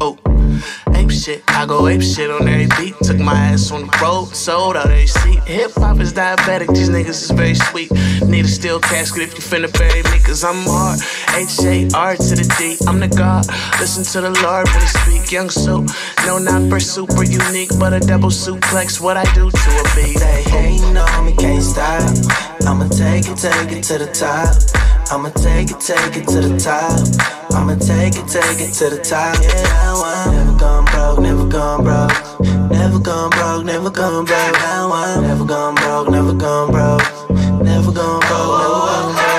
Oh, ape shit, I go ape shit on every beat. Took my ass on the road, sold out every seat. Hip hop is diabetic, these niggas is very sweet. Need a steel casket if you finna bury me, cause I'm hard. H-A-R to the D, I'm the God. Listen to the Lord when he speak. Iamsu, no, not for super unique, but a double suplex. What I do to a beat. They hating on me, can't stop. I'ma take it to the top. I'ma take it to the top. I'ma take it to the top. Yeah, I'm never gone broke, never gone broke. Never gone broke, never gone broke. Now I'm never gone broke, never gone broke. Never gone broke, never gone broke.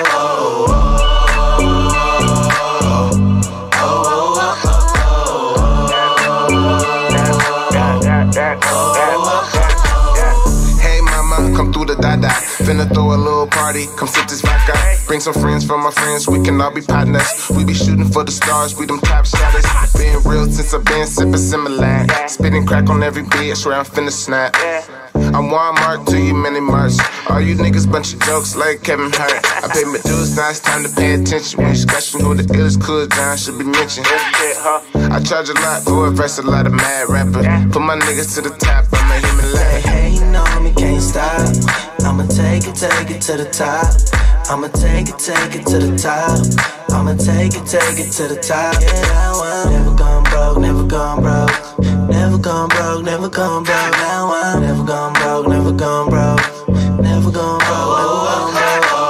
Hey mama, come through the dada. Finna throw a little party, come sip this vodka. Bring some friends from my friends, we can all be partners. We be shooting for the stars, we them top shotters. Been real since I've been sipping Similac. Spitting crack on every beat, swear I'm finna snap. I'm Walmart to you mini marts. All you niggas bunch of jokes like Kevin Hart. I pay my dues, now it's time to pay attention. When you scratching who the illest Kool John should be mentioned. I charge a lot for a verse, a lot of mad rappers. Put my niggas to the top, I'm a human They life. hating on me, can't stop. I'ma take it to the top. I'ma take it to the top. I'ma take it to the top. Yeah, I'm never gone broke, never gone broke. Never gone broke, never gone broke. Now I'm never gone broke, never gone broke. Never gone broke, never gone broke.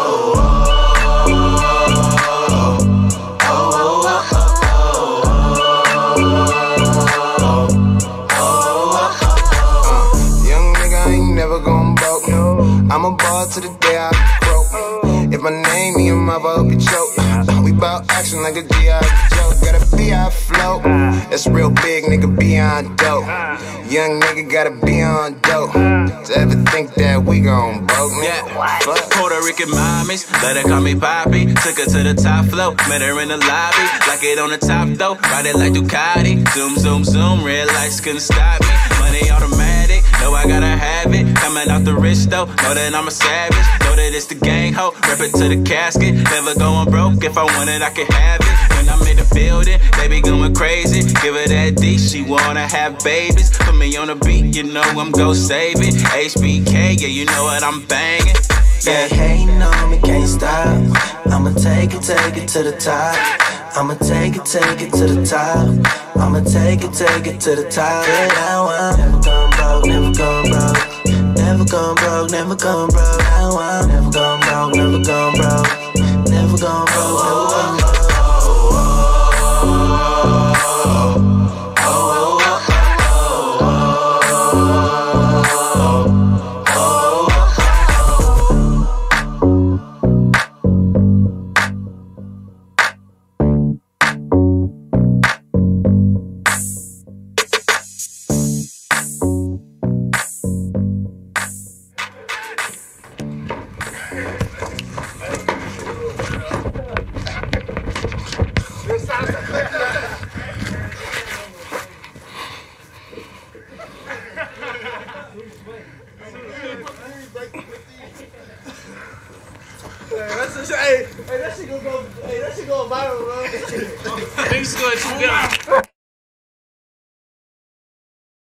Young nigga, I ain't never gon' broke. I'm a ball to the day I broke. If my name in your mouth, I hope you choke. We bout action like a G.I. Joe. Got a B.I. flow. That's real big, nigga, beyond dope. Young nigga gotta be on dope. To ever think that we gon' broke, nigga? Yeah, Puerto Rican mommies, let her call me Poppy. Took her to the top floor, met her in the lobby. Like it on the top though, ride it like Ducati. Zoom, zoom, zoom, red lights couldn't stop me. Money automatic, know I gotta have it. Coming off the wrist though, know that I'm a savage. Know that it's the gang ho, rip it to the casket. Never going broke, if I want it I can have it. When I'm in the building, they be going crazy. Give her that D, she wanna have babies. Put me on the beat, you know I'm gon' save it. HBK, yeah, you know what I'm banging. They hating on me, can't stop. I'ma take it to the top. I'ma take it to the top. I'ma take it to the top. Yeah, now I'm never gone broke, never gone broke. Never gone broke, never gone broke. Now I'm never gone broke, never gone broke. Never gone broke, never gone broke. Hey, that shit go viral, bro. Niggas gonna